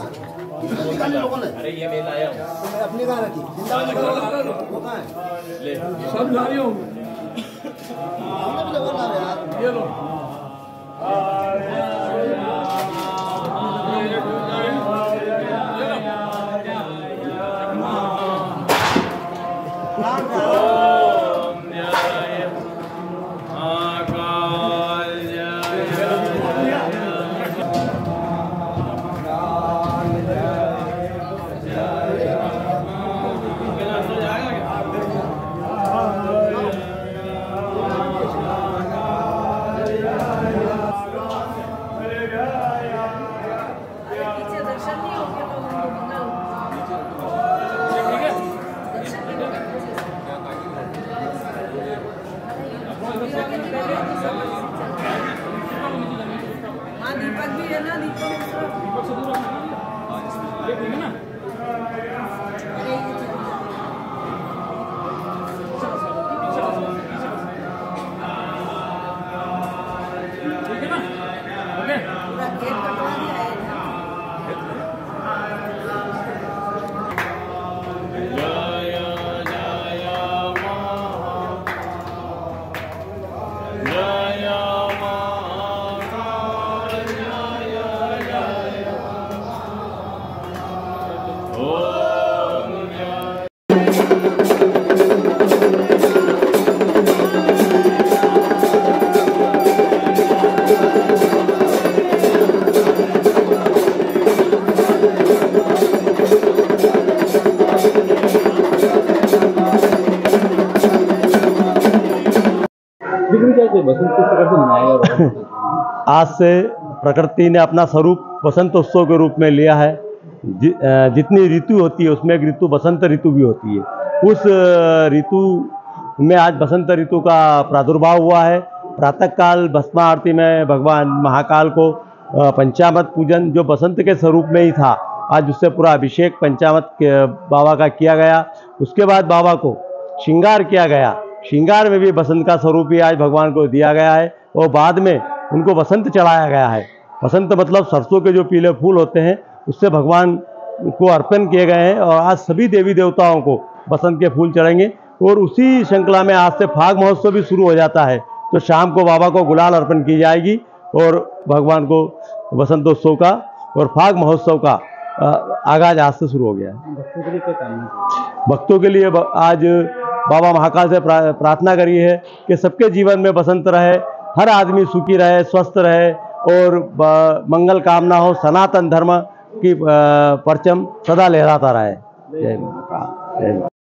अरे ये मैं लाया हूँ। मैं अपनी कहाँ रखी? वो कहाँ है? ले सब ला रही हूँ। ये लो। हाँ दीपक भी है ना, दीपक से दूर ठीक है ना? ठीक है ना? ओके पूरा केक कटवा दिया है। आज से प्रकृति ने अपना स्वरूप बसंत उत्सव के रूप में लिया है। जितनी ऋतु होती है उसमें एक ऋतु बसंत ऋतु भी होती है। उस ऋतु में आज बसंत ऋतु का प्रादुर्भाव हुआ है। प्रातःकाल भस्म आरती में भगवान महाकाल को पंचामृत पूजन जो बसंत के स्वरूप में ही था, आज उससे पूरा अभिषेक पंचामृत बाबा का किया गया। उसके बाद बाबा को श्रृंगार किया गया। श्रृंगार में भी बसंत का स्वरूप ही आज भगवान को दिया गया है और बाद में उनको बसंत चढ़ाया गया है। बसंत मतलब सरसों के जो पीले फूल होते हैं उससे भगवान को अर्पण किए गए हैं और आज सभी देवी देवताओं को बसंत के फूल चढ़ेंगे। और उसी श्रृंखला में आज से फाग महोत्सव भी शुरू हो जाता है। तो शाम को बाबा को गुलाल अर्पण की जाएगी और भगवान को बसंतोत्सव का और फाग महोत्सव का आगाज आज से शुरू हो गया है। भक्तों के लिए क्या करना? भक्तों के लिए आज बाबा महाकाल से प्रार्थना करी है कि सबके जीवन में बसंत रहे, हर आदमी सुखी रहे, स्वस्थ रहे और मंगल कामना हो, सनातन धर्म की परचम सदा लहराता रहे। जय महाकाल।